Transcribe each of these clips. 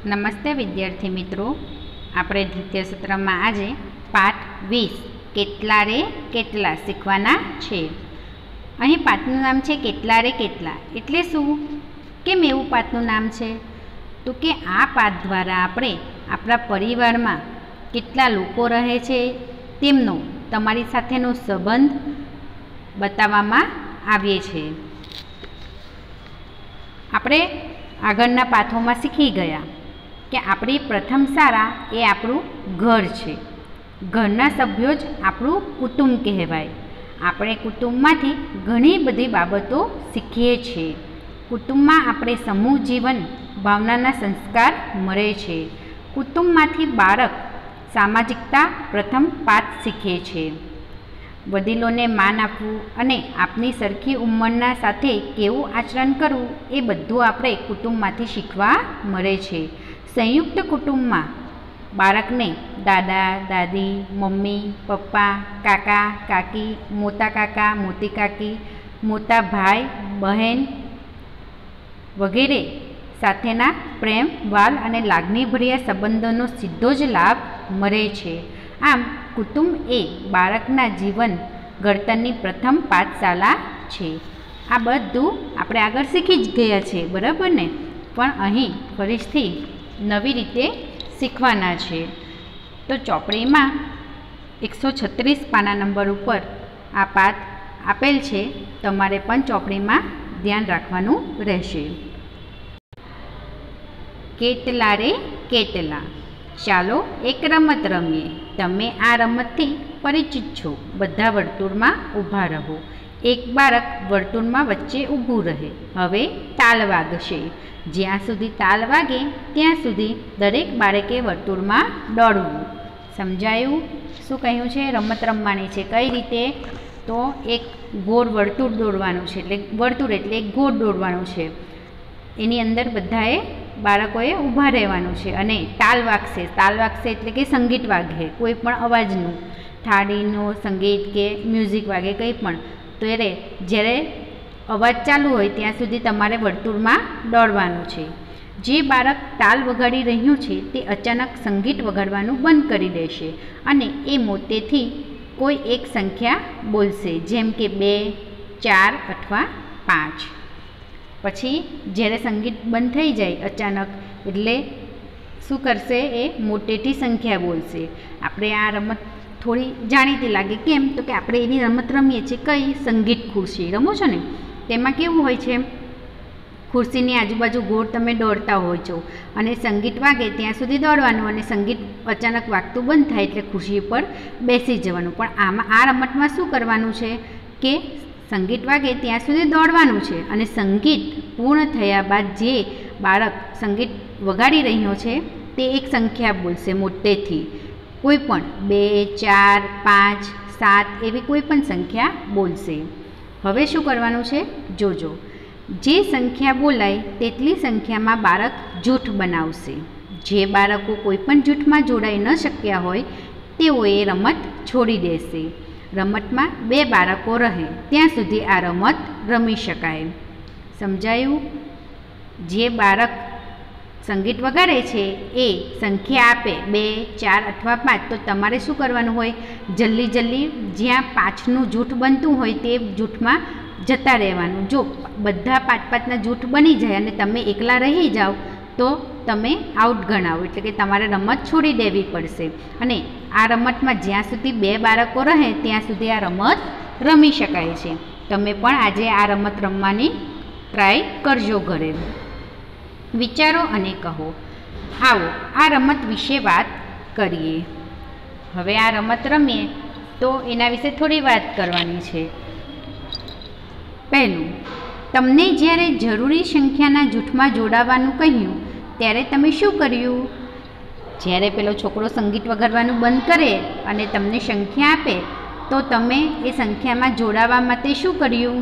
નમસ્તે વિદ્યાર્થી મિત્રો, આપણે દ્વિતીય સત્રમાં આજે પાઠ 20 કેટલા રે કેટલા શીખવાના છે. અહીં પાઠનું નામ છે કેટલા રે કેટલા. એટલે શું, કેમ એવું પાઠનું નામ છે? તો કે આ પાઠ દ્વારા આપણે આપણા પરિવારમાં કેટલા લોકો રહે છે તેમનો તમારી સાથેનો સંબંધ બતાવવામાં આવીએ છીએ. આપણે આગળના પાઠોમાં શીખી ગયા કે આપણી પ્રથમ શાળા એ આપણું ઘર છે. ઘરના સભ્યો જ આપણું કુટુંબ કહેવાય. આપણે કુટુંબમાંથી ઘણી બધી બાબતો શીખીએ છીએ. કુટુંબમાં આપણે સમૂહ જીવન ભાવનાના સંસ્કાર મળે છે. કુટુંબમાંથી બાળક સામાજિકતા પ્રથમ પાઠ શીખે છે. વડીલોને માન આપવું અને આપની સરખી ઉંમરના સાથે કેવું આચરણ કરવું એ બધું આપણે કુટુંબમાંથી શીખવા મળે છે. સંયુક્ત કુટુંબમાં બાળકને દાદા દાદી, મમ્મી પપ્પા, કાકા કાકી, મોટા કાકા મોટી કાકી, મોટા ભાઈ બહેન વગેરે સાથેના પ્રેમ, વાલ અને લાગણીભર્યા સંબંધોનો સીધો જ લાભ મળે છે. આમ કુટુંબ એ બાળકના જીવન ઘડતરની પ્રથમ પાઠશાળા છે. આ બધું આપણે આગળ શીખી જ ગયા છે, બરાબર ને? પણ અહીં ફરીથી નવી રીતે શીખવાના છે. તો ચોપડીમાં 136 પાના નંબર ઉપર આ પાઠ આપેલ છે. તમારે પણ ચોપડીમાં ધ્યાન રાખવાનું રહેશે. કેટલા રે કેટલા. ચાલો એક રમત રમીએ. તમે આ રમતથી પરિચિત છો. બધા વર્તુળમાં ઊભા રહો. એક બાળક વર્તુળમાં વચ્ચે ઊભું રહે. હવે તાલ વાગશે. જ્યાં સુધી તાલ વાગે ત્યાં સુધી દરેક બાળકે વર્તુળમાં દોડવું. સમજાયું? શું કહ્યું છે? રમત રમવાની છે. કઈ રીતે? તો એક ગોળ વર્તુળ દોડવાનું છે. એટલે વર્તુળ એટલે એક ગોળ દોડવાનું છે. એની અંદર બધાએ બાળકોએ ઊભા રહેવાનું છે અને તાલ વાગશે. તાલ વાગશે એટલે કે સંગીત વાગે, કોઈ પણ અવાજનું, થાળીનું સંગીત કે મ્યુઝિક વાગે, કંઈ પણ. તો જ્યારે અવાજ ચાલુ હોય ત્યાં સુધી તમારે વર્તુળમાં દોડવાનું છે. જે બાળક તાલ વગાડી રહ્યું છે તે અચાનક સંગીત વગાડવાનું બંધ કરી દેશે અને એ મોટેથી કોઈ એક સંખ્યા બોલશે, જેમ કે 2, 4 અથવા 5. પછી જ્યારે સંગીત બંધ થઈ જાય અચાનક, એટલે શું કરશે? એ મોટેથી સંખ્યા બોલશે. આપણે આ રમત થોડી જાણીતી લાગે. કેમ? તો કે આપણે એવી રમત રમીએ છીએ. કઈ? સંગીત ખુરશી રમો છો ને? તેમાં કેવું હોય છે? ખુરશીની આજુબાજુ ગોળ તમે દોડતા હોય છો અને સંગીત વાગે ત્યાં સુધી દોડવાનું અને સંગીત અચાનક વાગતું બંધ થાય એટલે ખુરશી પર બેસી જવાનું. પણ આ રમતમાં શું કરવાનું છે કે સંગીત વાગે ત્યાં સુધી દોડવાનું છે અને સંગીત પૂર્ણ થયા બાદ જે બાળક સંગીત વગાડી રહ્યો છે તે એક સંખ્યા બોલશે મોટેથી. કોઈ પણ 2, 4, 5, 7 એવી કોઈ પણ સંખ્યા બોલશે. હવે શું કરવાનું છે? જોજો. જે સંખ્યા બોલાય તેટલી સંખ્યામાં બાળક જૂથ બનાવશે. જે બાળકો કોઈ પણ જૂથમાં જોડાઈ ન શક્યા હોય તેઓએ રમત છોડી દેશે. રમતમાં 2 બાળકો રહે ત્યાં સુધી આ રમત રમી શકાય. સમજાયું? જે બાળક સંગીત વગાડે છે એ સંખ્યા આપે 2, 4 અથવા 5, તો તમારે શું કરવાનું હોય? જલ્દી જ્યાં 5નું જૂથ બનતું હોય તે જૂથમાં જતા રહેવાનું. જો બધા 5-5ના જૂથ બની જાય અને તમે એકલા રહી જાઓ તો તમે આઉટ ગણાવો, એટલે કે તમારે રમત છોડી દેવી પડશે. અને આ રમતમાં જ્યાં સુધી 2 બાળકો રહે ત્યાં સુધી આ રમત રમી શકાય છે. તમે પણ આજે આ રમત રમવાની ટ્રાય કરજો ઘરે. વિચારો અને કહો. આવો આ રમત વિશે વાત કરીએ. હવે આ રમત રમીએ તો એના વિશે થોડી વાત કરવાની છે. પહેલું, તમને જ્યારે જરૂરી સંખ્યાના જૂથમાં જોડાવાનું કહ્યું ત્યારે તમે શું કર્યું? જ્યારે પેલો છોકરો સંગીત વગાડવાનું બંધ કરે અને તમને સંખ્યા આપે તો તમે એ સંખ્યામાં જોડાવા માટે શું કર્યું?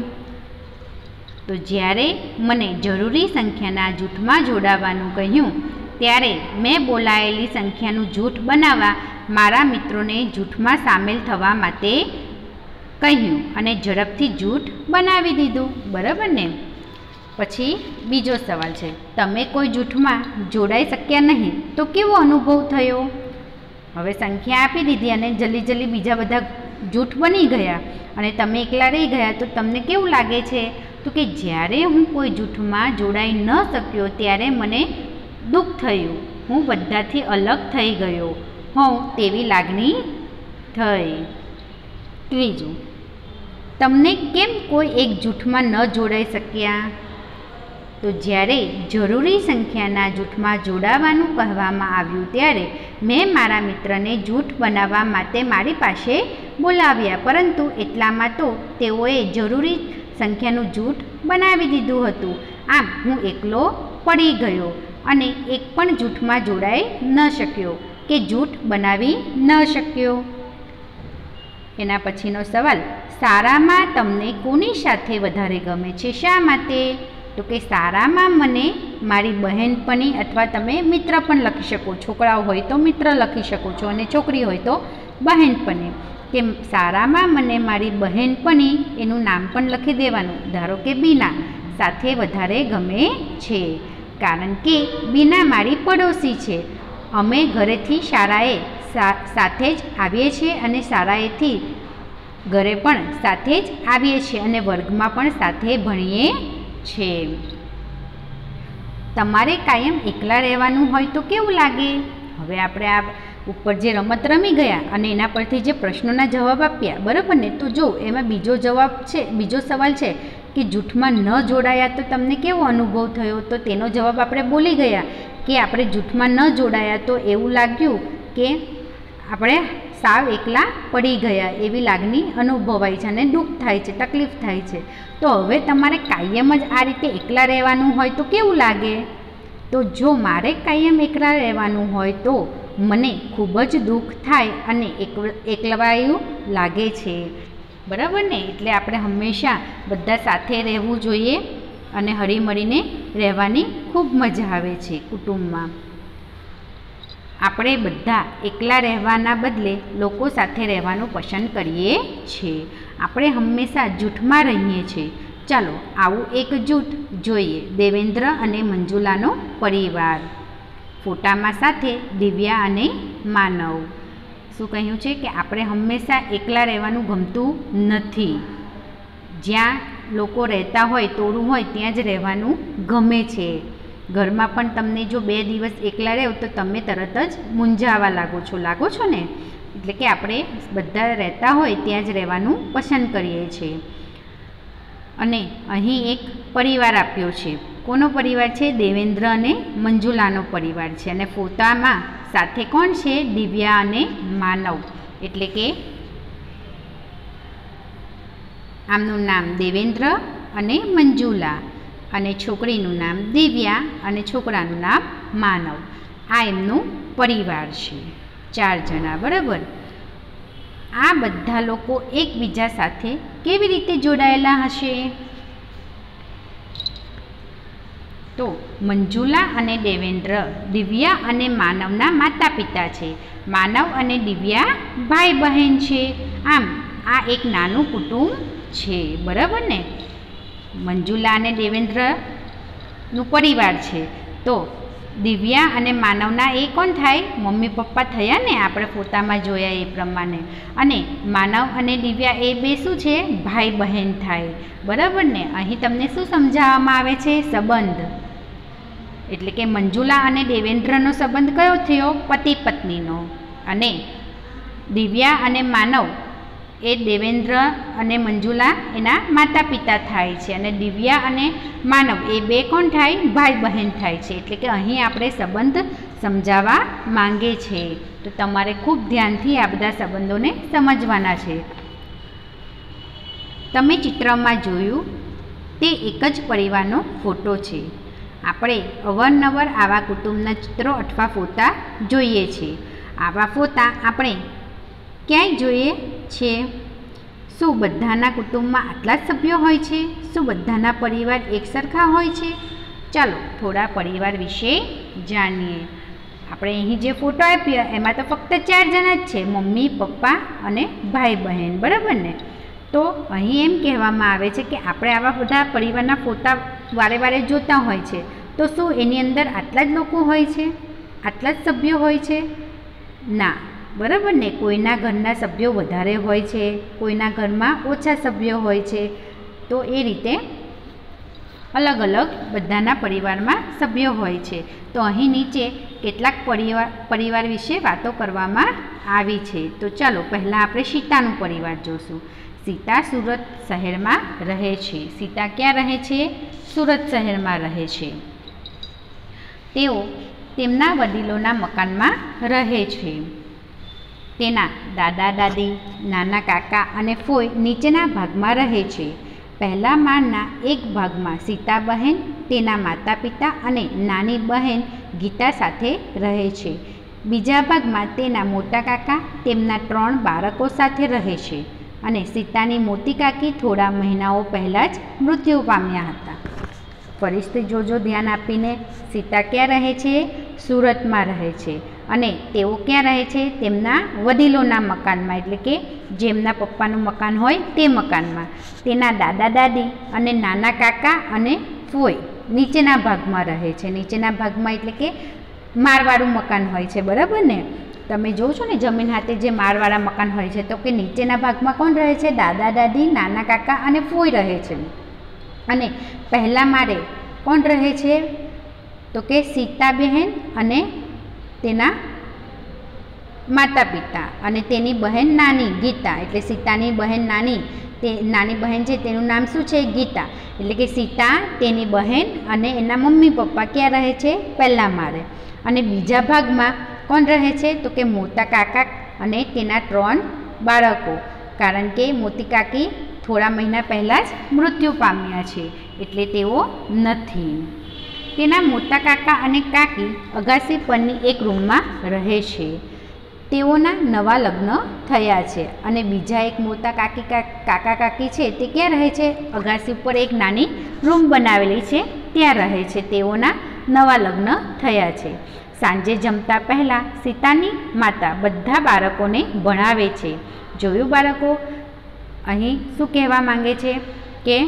તો જ્યારે મને જરૂરી સંખ્યાના જૂથમાં જોડાવાનું કહ્યું ત્યારે મેં બોલાયેલી સંખ્યાનું જૂથ બનાવવા મારા મિત્રોને જૂથમાં સામેલ થવા માટે કહ્યું અને ઝડપથી જૂથ બનાવી દીધું. બરાબર ને? પછી બીજો સવાલ છે, તમે કોઈ જૂથમાં જોડાઈ શક્યા નહીં તો કેવો અનુભવ થયો? હવે સંખ્યા આપી દીધી અને જલ્દી બીજા બધા જૂથ બની ગયા અને તમે એકલા રહી ગયા તો તમને કેવું લાગે છે? તો કે જ્યારે હું કોઈ જૂથમાં જોડાઈ ન શક્યો ત્યારે મને દુઃખ થયું, હું બધાથી અલગ થઈ ગયો હોઉં તેવી લાગણી થઈ. ત્રીજું, તમને કેમ કોઈ એક જૂથમાં ન જોડાઈ શક્યા? તો જ્યારે જરૂરી સંખ્યાના જૂથમાં જોડાવાનું કહેવામાં આવ્યું ત્યારે મેં મારા મિત્રને જૂથ બનાવવા માટે મારી પાસે બોલાવ્યા, પરંતુ એટલામાં તો તેઓએ જરૂરી સંખ્યાનું જૂથ બનાવી દીધું હતું. આમ હું એકલો પડી ગયો અને એક પણ જૂથમાં જોડાઈ ન શક્યો કે જૂથ બનાવી ન શક્યો. એના પછીનો સવાલ, શાળામાં તમને કોની સાથે વધારે ગમે છે, શા માટે? તો કે શાળામાં મને મારી બહેનપણી અથવા તમે મિત્ર પણ લખી શકો, છોકરાઓ હોય તો મિત્ર લખી શકો છો અને છોકરી હોય તો બહેનપણી. કે શાળામાં મને મારી બહેનપણી એનું નામ પણ લખી દેવાનું, ધારો કે બીના સાથે વધારે ગમે છે, કારણ કે બીના મારી પડોશી છે. અમે ઘરેથી શાળાએ સાથે જ આવીએ છીએ અને શાળાએથી ઘરે પણ સાથે જ આવીએ છીએ અને વર્ગમાં પણ સાથે ભણીએ છે. તમારે કાયમ એકલા રહેવાનું હોય તો કેવું લાગે? હવે આપણે આ ઉપર જે રમત રમી ગયા અને એના પરથી જે પ્રશ્નોના જવાબ આપ્યા, બરાબર ને? તો જો એમાં બીજો સવાલ છે કે જૂથમાં ન જોડાયા તો તમને કેવો અનુભવ થયો? તો તેનો જવાબ આપણે બોલી ગયા કે આપણે જૂથમાં ન જોડાયા તો એવું લાગ્યું કે આપણે સાવ એકલા પડી ગયા એવી લાગણી અનુભવાય છે અને દુઃખ થાય છે, તકલીફ થાય છે. તો હવે તમારે કાયમ જ આ રીતે એકલા રહેવાનું હોય તો કેવું લાગે? તો જો મારે કાયમ એકલા રહેવાનું હોય તો મને ખૂબ જ દુઃખ થાય અને એકલવાયું લાગે છે, બરાબર ને? એટલે આપણે હંમેશા બધા સાથે રહેવું જોઈએ અને હળીમળીને રહેવાની ખૂબ મજા આવે છે કુટુંબમાં. આપણે બધા એકલા રહેવાના બદલે લોકો સાથે રહેવાનું પસંદ કરીએ છીએ. આપણે હંમેશા જૂથમાં રહીએ છીએ. ચાલો આવું એક જૂથ જોઈએ, દેવેન્દ્ર અને મંજુલાનો પરિવાર. ફોટામાં સાથે દિવ્યા અને માનવ. શું કહ્યું છે કે આપણે હંમેશા એકલા રહેવાનું ગમતું નથી. જ્યાં લોકો રહેતા હોય, ટોળું હોય ત્યાં જ રહેવાનું ગમે છે. ઘરમાં પણ તમને જો 2 દિવસ એકલા રહો તો તમે તરત જ મૂંઝાવા લાગો છો ને? એટલે કે આપણે બધા રહેતા હોય ત્યાં જ રહેવાનું પસંદ કરીએ છીએ. અને અહીં એક પરિવાર આપ્યો છે. કોનો પરિવાર છે? દેવેન્દ્ર અને મંજુલાનો પરિવાર છે. અને ફોટામાં સાથે કોણ છે? દિવ્યા અને માનવ. એટલે કે આમનું નામ દેવેન્દ્ર અને મંજુલા અને છોકરીનું નામ દિવ્યા અને છોકરાનું નામ માનવ. આ એમનું પરિવાર છે, 4 જણા, બરાબર? આ બધા લોકો એકબીજા સાથે કેવી રીતે જોડાયેલા હશે? તો મંજુલા અને દેવેન્દ્ર દિવ્યા અને માનવના માતા પિતા છે. માનવ અને દિવ્યા ભાઈ બહેન છે. આમ આ એક નાનું કુટુંબ છે, બરાબર ને? મંજુલા અને દેવેન્દ્રનું પરિવાર છે. તો દિવ્યા અને માનવના એ કોણ થાય? મમ્મી પપ્પા થયા ને, આપણે ફોટામાં જોયા એ પ્રમાણે. અને માનવ અને દિવ્યા એ બે શું છે? ભાઈ બહેન થાય, બરાબર ને? અહીં તમને શું સમજાવવામાં આવે છે? સંબંધ. એટલે કે મંજુલા અને દેવેન્દ્રનો સંબંધ કયો થયો? પતિ પત્નીનો. અને દિવ્યા અને માનવ એ દેવેન્દ્ર અને મંજુલા એના માતા પિતા થાય છે. અને દિવ્યા અને માનવ એ બે કોણ થાય? ભાઈ બહેન થાય છે. એટલે કે અહીં આપણે સંબંધ સમજાવવા માંગે છે. તો તમારે ખૂબ ધ્યાનથી આ બધા સંબંધોને સમજવાના છે. તમે ચિત્રમાં જોયું તે એક જ પરિવારનો ફોટો છે. આપણે અવારનવાર આવા કુટુંબના ચિત્રો અથવા ફોટા જોઈએ છીએ. આવા ફોટા આપણે ક્યાંય જોઈએ છે? શું બધાના કુટુંબમાં આટલા જ સભ્યો હોય છે? શું બધાના પરિવાર એક સરખા હોય છે? ચાલો થોડા પરિવાર વિશે જાણીએ. આપણે અહીં જે ફોટો આપ્યો એમાં તો ફક્ત 4 જણા જ છે, મમ્મી પપ્પા અને ભાઈ બહેન, બરાબર ને? તો અહીં એમ કહેવામાં આવે છે કે આપણે આવા બધા પરિવારના ફોટા વારે વારે જોતા હોય છે, તો શું એની અંદર આટલા જ લોકો હોય છે, આટલા જ સભ્યો હોય છે? ના, બરાબર ને. કોઈના ઘરના સભ્યો વધારે હોય છે, કોઈના ઘરમાં ઓછા સભ્યો હોય છે. તો એ રીતે અલગ અલગ બધાના પરિવારમાં સભ્યો હોય છે. તો અહીં નીચે કેટલાક પરિવાર વિશે વાતો કરવામાં આવી છે. તો ચાલો પહેલાં આપણે સીતાનું પરિવાર જોશું. સીતા સુરત શહેરમાં રહે છે. સીતા ક્યાં રહે છે? સુરત શહેરમાં રહે છે. તેઓ તેમના વડીલોના મકાનમાં રહે છે. તેના દાદા દાદી, નાના કાકા અને ફોઈ નીચેના ભાગમાં રહે છે. પહેલા માળના એક ભાગમાં સીતા બહેન, તેના માતા પિતા અને નાની બહેન ગીતા સાથે રહે છે. બીજા ભાગમાં તેના મોટા કાકા તેમના 3 બાળકો સાથે રહે છે અને સીતાની મોટી કાકી થોડા મહિનાઓ પહેલાં જ મૃત્યુ પામ્યા હતા. ફરીથી જોજો ધ્યાન આપીને. સીતા ક્યાં રહે છે? સુરતમાં રહે છે. અને તેઓ ક્યાં રહે છે? તેમના વડીલોના મકાનમાં, એટલે કે જેમના પપ્પાનું મકાન હોય તે મકાનમાં. તેના દાદા દાદી અને નાના કાકા અને ફોઈ નીચેના ભાગમાં રહે છે. નીચેના ભાગમાં એટલે કે માળવાળું મકાન હોય છે, બરાબર ને. તમે જોવો છો ને જમીન હાથે જે માળવાળા મકાન હોય છે, તો કે નીચેના ભાગમાં કોણ રહે છે? દાદા દાદી, નાના કાકા અને ફોઈ રહે છે. અને પહેલા માળે કોણ રહે છે? તો કે સીતા બહેન અને તેના માતા પિતા અને તેની બહેન નાની ગીતા, એટલે સીતાની બહેન નાની, તે નાની બહેન છે તેનું નામ શું છે? ગીતા. એટલે કે સીતા, તેની બહેન અને એના મમ્મી પપ્પા ક્યાં રહે છે? પહેલા માળે. અને બીજા ભાગમાં કોણ રહે છે? તો કે મોટા કાકા અને તેના 3 બાળકો. કારણ કે મોટી કાકી થોડા મહિના પહેલાં જ મૃત્યુ પામ્યા છે, એટલે તેઓ નથી. તેના મોટા કાકા અને કાકી અગાસી પરની એક રૂમમાં રહે છે. તેઓના નવા લગ્ન થયા છે અને બીજા એક મોટા કાકા કાકી છે તે ક્યાં રહે છે? અગાસી ઉપર એક નાની રૂમ બનાવેલી છે ત્યાં રહે છે. તેઓના નવા લગ્ન થયા છે. સાંજે જમતા પહેલાં સીતાની માતા બધા બાળકોને ભણાવે છે. જોયું બાળકો? અહીં શું કહેવા માંગે છે કે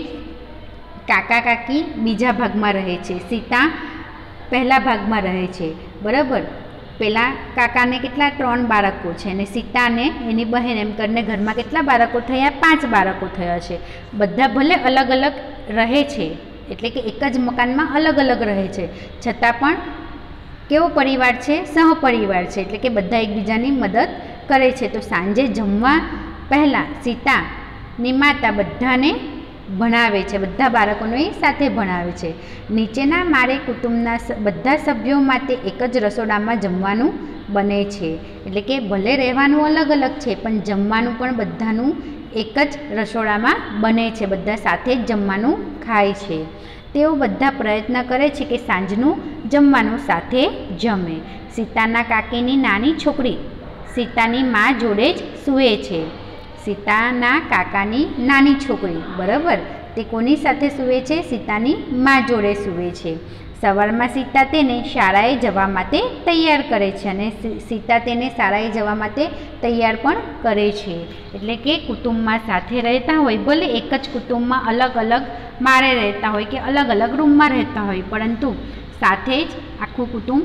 કાકા કાકી બીજા ભાગમાં રહે છે, સીતા પહેલા ભાગમાં રહે છે, બરાબર. પેલા કાકાને કેટલા? 3 બાળકો છે અને સીતાને એની બહેન એમ કરીને ઘરમાં કેટલા બાળકો થયા? 5 બાળકો થયા છે. બધા ભલે અલગ અલગ રહે છે, એટલે કે એક જ મકાનમાં અલગ અલગ રહે છે, છતાં પણ કેવો પરિવાર છે? સહપરિવાર છે, એટલે કે બધા એકબીજાની મદદ કરે છે. તો સાંજે જમવા પહેલાં સીતાની માતા બધાને ભણાવે છે, બધા બાળકોને સાથે ભણાવે છે. નીચેના માળે કુટુંબના બધા સભ્યો માટે એક જ રસોડામાં જમવાનું બને છે. એટલે કે ભલે રહેવાનું અલગ અલગ છે, પણ જમવાનું પણ બધાનું એક જ રસોડામાં બને છે. બધા સાથે જ જમવાનું ખાય છે. તેઓ બધા પ્રયત્ન કરે છે કે સાંજનું જમવાનું સાથે જમે. સીતાના કાકીની નાની છોકરી સીતાની મા જોડે જ સૂવે છે. સીતાના કાકાની નાની છોકરી, બરાબર, તે કોની સાથે સૂવે છે? સીતાની મા જોડે સૂવે છે. સવારમાં સીતા તેને શાળાએ જવા માટે તૈયાર કરે છે અને સીતા તેને શાળાએ જવા માટે તૈયાર પણ કરે છે. એટલે કે કુટુંબમાં સાથે રહેતા હોય, ભલે એક જ કુટુંબમાં અલગ અલગ માળે રહેતા હોય કે અલગ અલગ રૂમમાં રહેતા હોય, પરંતુ સાથે જ આખું કુટુંબ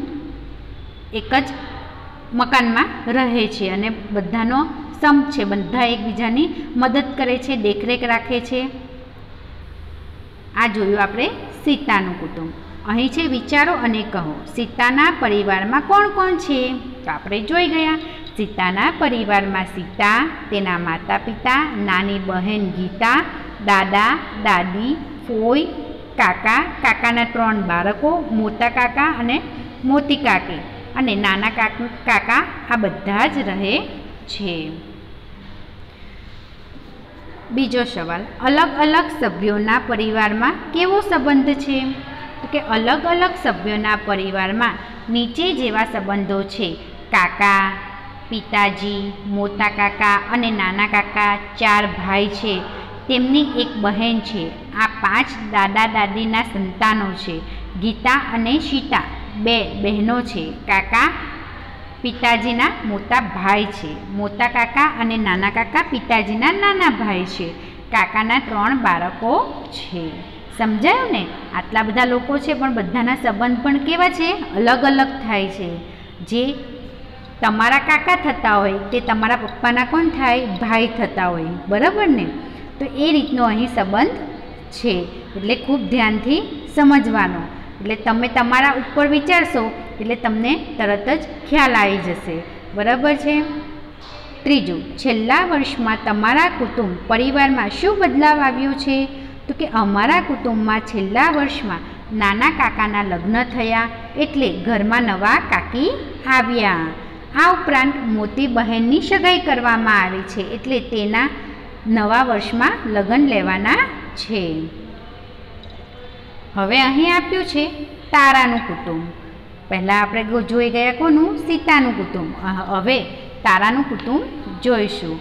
એક જ મકાનમાં રહે છે અને બધાનો સંપ છે, બધા એકબીજાની મદદ કરે છે, દેખરેખ રાખે છે. આ જોયું આપણે સીતાનું કુટુંબ. અહીં છે વિચારો અને કહો. સીતાના પરિવારમાં કોણ કોણ છે? તો આપણે જોઈ ગયા. સીતાના પરિવારમાં સીતા, તેના માતા પિતા, નાની બહેન ગીતા, દાદા દાદી, ફોઈ, કાકા, કાકાના 3 બાળકો, મોટા કાકા અને મોટી કાકી અને નાના કાકા, આ બધા જ રહે છે. બીજો સવાલ, અલગ અલગ સભ્યોના પરિવારમાં કેવો સંબંધ છે? તો કે અલગ અલગ સભ્યોના પરિવારમાં નીચે જેવા સંબંધો છે. કાકા, પિતાજી, મોટા કાકા અને નાના કાકા 4 ભાઈ છે. તેમની એક બહેન છે. આ 5 દાદા દાદીના સંતાનો છે. ગીતા અને સીતા 2 બહેનો છે. કાકા પિતાજીના મોટા ભાઈ છે. મોટા કાકા અને નાના કાકા પિતાજીના નાના ભાઈ છે. કાકાના 3 બાળકો છે. સમજાયું ને? આટલા બધા લોકો છે પણ બધાના સંબંધ પણ કેવા છે? અલગ અલગ થાય છે. જે તમારા કાકા થતા હોય તે તમારા પપ્પાના કોણ થાય? ભાઈ થતા હોય. બરાબર ને? તો એ રીતનો અહીં સંબંધ છે. એટલે ખૂબ ધ્યાનથી સમજવાનો. એટલે તમે તમારા ઉપર વિચારશો એટલે તમને તરત જ ખ્યાલ આવી જશે. બરાબર છે? ત્રીજું, છેલ્લા વર્ષમાં તમારા કુટુંબ પરિવારમાં શું બદલાવ આવ્યો છે? તો કે અમારા કુટુંબમાં છેલ્લા વર્ષમાં નાના કાકાના લગ્ન થયા એટલે ઘરમાં નવા કાકી આવ્યા. આ ઉપરાંત મોટી બહેનની સગાઈ કરવામાં આવી છે એટલે તેના નવા વર્ષમાં લગ્ન લેવાના છે. હવે અહીં આપ્યું છે તારાનું કુટુંબ. પહેલાં આપણે જોઈ ગયા કોનું? સીતાનું કુટુંબ. હવે તારાનું કુટુંબ જોઈશું.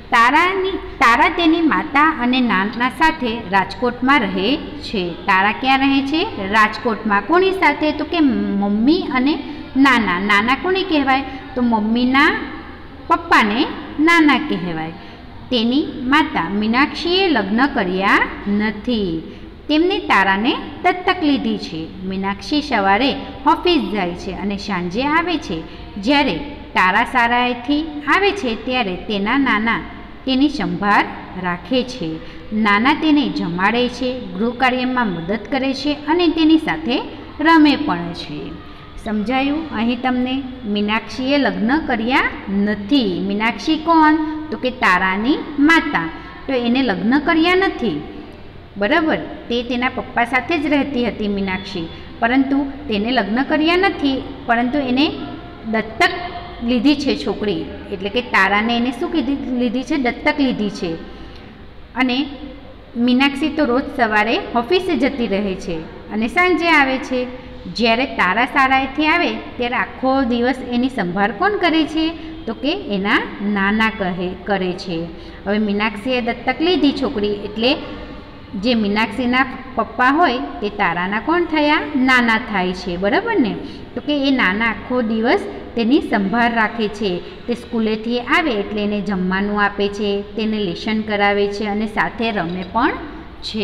તારા તેની માતા અને નાના સાથે રાજકોટમાં રહે છે. તારા ક્યાં રહે છે? રાજકોટમાં. કોની સાથે? તો કે મમ્મી અને નાના. નાના કોને કહેવાય? તો મમ્મીના પપ્પાને નાના કહેવાય. તેની માતા મીનાક્ષીએ લગ્ન કર્યા નથી. તેમને તારાને દત્તક લીધી છે. મીનાક્ષી સવારે ઓફિસ જાય છે અને સાંજે આવે છે. જ્યારે તારા શાળાએથી આવે છે ત્યારે તેના નાના તેની સંભાળ રાખે છે. નાના તેને જમાડે છે, ગૃહકાર્યમાં મદદ કરે છે અને તેની સાથે રમે પણ છે. સમજાયું? અહીં તમને મીનાક્ષીએ લગ્ન કર્યા નથી. મીનાક્ષી કોણ? તો કે તારાની માતા. તો એને લગ્ન કર્યા નથી. બરાબર? તે તેના પપ્પા સાથે જ રહેતી હતી મીનાક્ષી, પરંતુ તેને લગ્ન કર્યા નથી, પરંતુ એને દત્તક લીધી છે છોકરી. એટલે કે તારાને એને શું લીધી છે? દત્તક લીધી છે. અને મીનાક્ષી તો રોજ સવારે ઓફિસે જતી રહે છે અને સાંજે આવે છે. જ્યારે તારા શાળાએથી આવે ત્યારે આખો દિવસ એની સંભાળ કોણ કરે છે? તો કે એના નાના કરે છે. હવે મીનાક્ષીએ દત્તક લીધી છોકરી એટલે જે મીનાક્ષીના પપ્પા હોય તે તારાના કોણ થયા? નાના થાય છે. બરાબર ને? તો કે એ નાના આખો દિવસ તેની સંભાળ રાખે છે. તે સ્કૂલેથી આવે એટલે એને જમવાનું આપે છે, તેને લેસન કરાવે છે અને સાથે રમે પણ છે.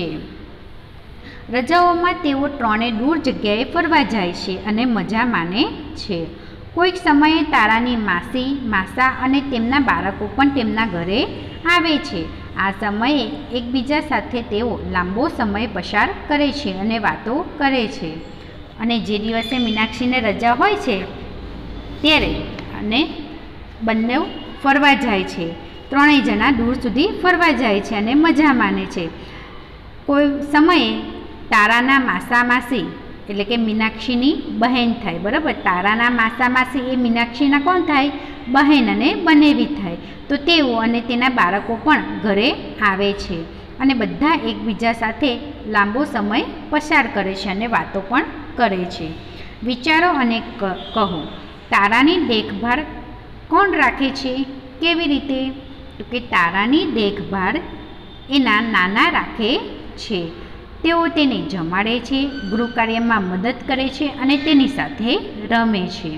રજાઓમાં તેઓ ત્રણે દૂર જગ્યાએ ફરવા જાય છે અને મજા માણે છે. કોઈક સમયે તારાની માસી, માસા અને તેમના બાળકો પણ તેમના ઘરે આવે છે. આ સમયે એકબીજા સાથે તેઓ લાંબો સમય પસાર કરે છે અને વાતો કરે છે. અને જે દિવસે મીનાક્ષીને રજા હોય છે ત્યારે અને બંને ફરવા જાય છે. ત્રણેય જણા દૂર સુધી ફરવા જાય છે અને મજા માણે છે. કોઈ સમયે તારાના માસા માસી એટલે કે મીનાક્ષીની બહેન થાય. બરાબર? તારાના માસા માસી એ મીનાક્ષીના કોણ થાય? બહેન અને બનેવી થાય. તો તેઓ અને તેના બાળકો પણ ઘરે આવે છે અને બધા એકબીજા સાથે લાંબો સમય પસાર કરે છે અને વાતો પણ કરે છે. વિચારો અને કહો. તારાની દેખભાળ કોણ રાખે છે? કેવી રીતે? તો કે તારાની દેખભાળ એના નાના રાખે છે. તેઓ તેને જમાડે છે, ગૃહકાર્યમાં મદદ કરે છે અને તેની સાથે રમે છે.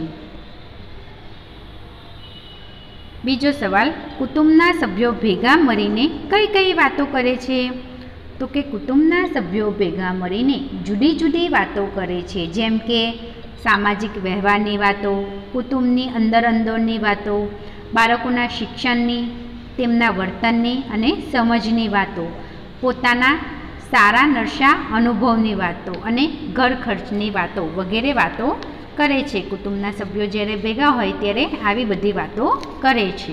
બીજો સવાલ, કુટુંબના સભ્યો ભેગા મળીને કઈ કઈ વાતો કરે છે? તો કે કુટુંબના સભ્યો ભેગા મળીને જુદી જુદી વાતો કરે છે. જેમ કે સામાજિક વ્યવહારની વાતો, કુટુંબની અંદરની વાતો, બાળકોના શિક્ષણની, તેમના વર્તનની અને સમજની વાતો, પોતાના સારા નરસા અનુભવની વાતો અને ઘર ખર્ચની વાતો વગેરે વાતો કરે છે. કુટુંબના સભ્યો જ્યારે ભેગા હોય ત્યારે આવી બધી વાતો કરે છે.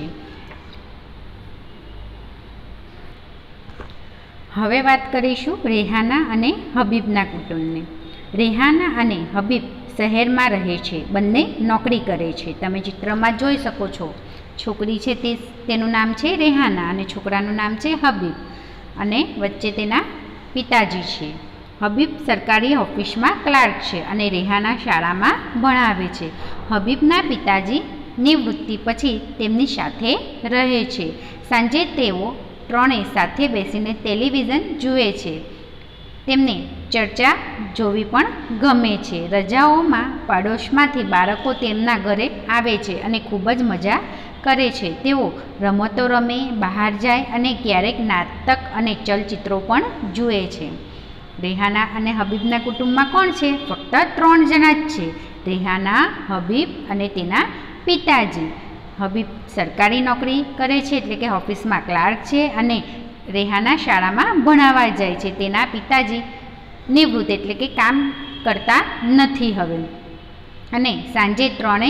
હવે વાત કરીશું રેહાના અને હબીબના કુટુંબની. રેહાના અને હબીબ શહેરમાં રહે છે. બંને નોકરી કરે છે. તમે ચિત્રમાં જોઈ શકો છો. છોકરી છે તેનું નામ છે રેહાના અને છોકરાનું નામ છે હબીબ અને વચ્ચે તેના પિતાજી છે. હબીબ સરકારી ઓફિસમાં ક્લાર્ક છે અને રેહાના શાળામાં ભણાવે છે. હબીબના પિતાજી નિવૃત્તિ પછી તેમની સાથે રહે છે. સાંજે તેઓ ત્રણેય સાથે બેસીને ટેલિવિઝન જુએ છે. તેમને ચર્ચા જોવી પણ ગમે છે. રજાઓમાં પાડોશમાંથી બાળકો તેમના ઘરે આવે છે અને ખૂબ જ મજા કરે છે. તેઓ રમતો રમે, બહાર જાય અને ક્યારેક નાટક અને ચલચિત્રો પણ જુએ છે. રેહાના અને હબીબના કુટુંબમાં કોણ છે? ફક્ત 3 જણા જ છે. રેહાના, હબીબ અને તેના પિતાજી. હબીબ સરકારી નોકરી કરે છે, એટલે કે ઓફિસમાં ક્લાર્ક છે, અને રેહાના શાળામાં ભણાવવા જાય છે. તેના પિતાજી નિવૃત્ત, એટલે કે કામ કરતા નથી હવે. અને સાંજે 3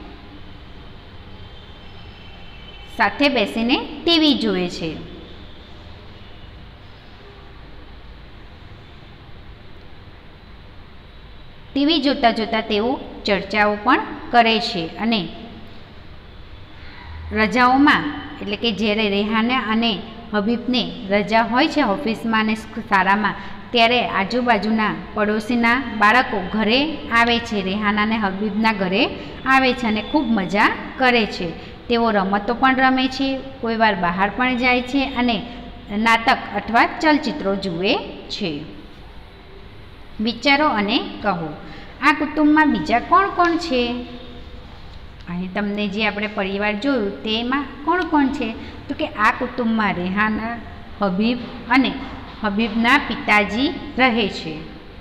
સાથે બેસીને ટીવી જુએ છે. ટીવી જોતાં જોતાં તેઓ ચર્ચાઓ પણ કરે છે. અને રજાઓમાં, એટલે કે જ્યારે રેહાના અને હબીબને રજા હોય છે ઓફિસમાં અને શાળામાં, ત્યારે આજુબાજુના પડોશીના બાળકો ઘરે આવે છે, રેહાના અને હબીબના ઘરે આવે છે અને ખૂબ મજા કરે છે. તેઓ રમતો પણ રમે છે, કોઈવાર બહાર પણ જાય છે અને નાટક અથવા ચલચિત્રો જુએ છે. વિચારો અને કહો, આ કુટુંબમાં બીજા કોણ કોણ છે? અહીં તમને જે આપણે પરિવાર જોયું તેમાં કોણ કોણ છે? તો કે આ કુટુંબમાં રેહાના, હબીબ અને હબીબના પિતાજી રહે છે.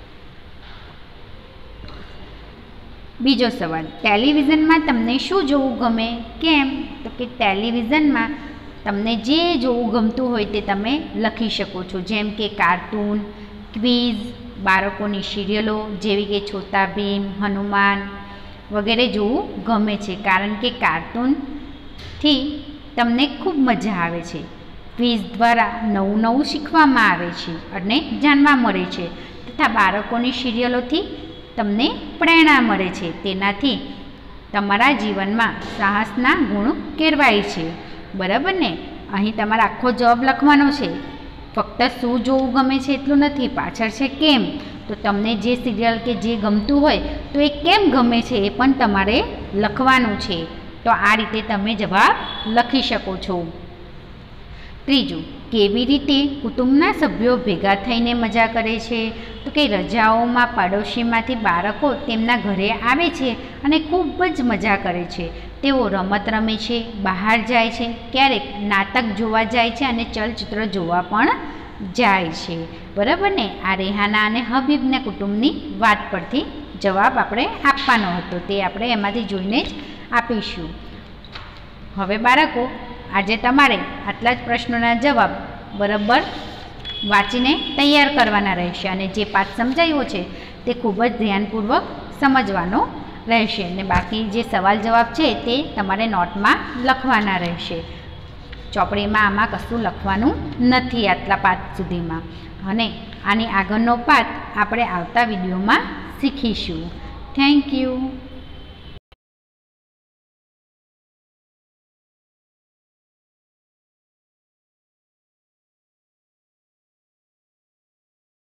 બીજો સવાલ, ટેલિવિઝનમાં તમને શું જોવું ગમે? કેમ? તો કે ટેલિવિઝનમાં તમને જે જોવું ગમતું હોય તે તમે લખી શકો છો, જેમ કે કાર્ટૂન, ક્વિઝ, બાળકોની સિરિયલો જેવી કે છોટા ભીમ, હનુમાન વગેરે જોવું ગમે છે, કારણ કે કાર્ટૂનથી તમને ખૂબ મજા આવે છે. ક્વિઝ દ્વારા નવું નવું શીખવામાં આવે છે અને જાણવા મળે છે, તથા બાળકોની સિરિયલોથી તમને પ્રેરણા મળે છે. તેનાથી તમારા જીવનમાં સાહસના ગુણ કેળવાય છે. બરાબર ને? અહીં તમારે આખો જવાબ લખવાનો છે. ફક્ત શું જોવું ગમે છે એટલું નથી, પાછળ છે કેમ. તો તમને જે સિરિયલ કે જે ગમતું હોય તો એ કેમ ગમે છે એ પણ તમારે લખવાનું છે. તો આ રીતે તમે જવાબ લખી શકો છો. ત્રીજું, કેવી રીતે કુટુંબના સભ્યો ભેગા થઈને મજા કરે છે? તો કે રજાઓમાં પાડોશીમાંથી બાળકો તેમના ઘરે આવે છે અને ખૂબ જ મજા કરે છે. તેઓ રમત રમે છે, બહાર જાય છે, ક્યારેક નાટક જોવા જાય છે અને ચલચિત્ર જોવા પણ જાય છે. બરાબર ને? આ રેહાના અને હબીબના કુટુંબની વાત પરથી જવાબ આપણે આપવાનો હતો, તે આપણે એમાંથી જોઈને જ આપીશું. હવે બાળકો, આજે તમારે આટલા જ પ્રશ્નોના જવાબ બરાબર વાંચીને તૈયાર કરવાના રહેશે, અને જે પાઠ સમજાયો છે તે ખૂબ જ ધ્યાનપૂર્વક સમજવાનો રહેશે, અને બાકી જે સવાલ જવાબ છે તે તમારે નોટમાં લખવાના રહેશે. ચોપડીમાં આમાં કશું લખવાનું નથી આટલા પાઠ સુધીમાં, અને આની આગળનો પાઠ આપણે આવતા વિડીયોમાં શીખીશું. Thank you.